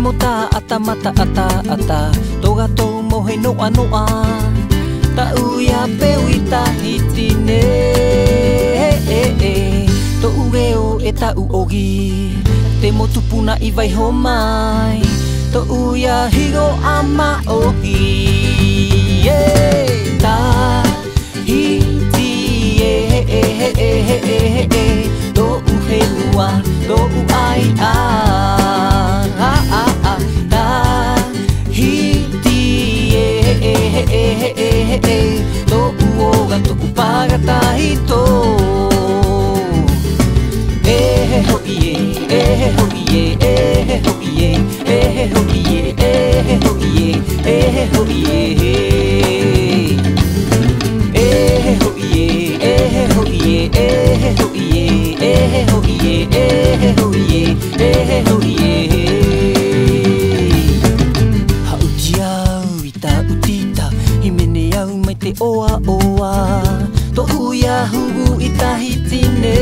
mo ta ata mata ata ata toga to mo he noa noa ta uia pewita hitine to ureo e ta uogi te mo tupuna I vai ho mai to uia higo ama ohi ta hiti to uhe lua to uai ta hiti to uoga to upaga tahito ho iye ho iye ho iye ho iye ho iye ho iye ho iye ho iye ho iye ho iye ho iye haujiau ita utita himene au mai te oa oa to uia hugu ita hitine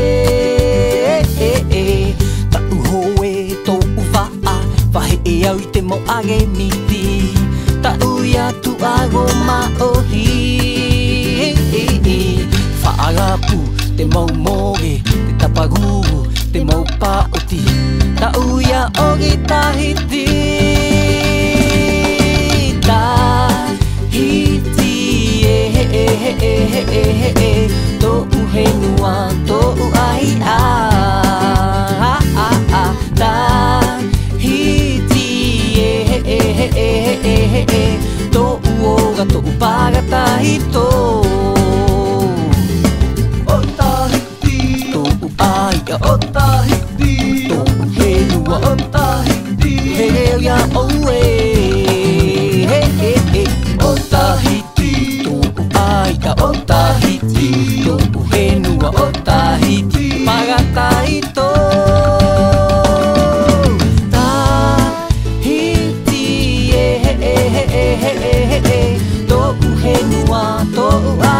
ta uhoe to uvaa vahe e au I te mo age miti ta uia tu ago ma ohi whaagapu te mau moge te tapagugu te mau paoti ta uia ogi tahiti ta hiti to uhenua to uai ta hiti to uoga to upaga tahito o tahiti to uai o tahiti to uhenua o tahiti heo ya oe o tahiti to uai o tahiti to uhenua o tahiti paga tahito to uhenua to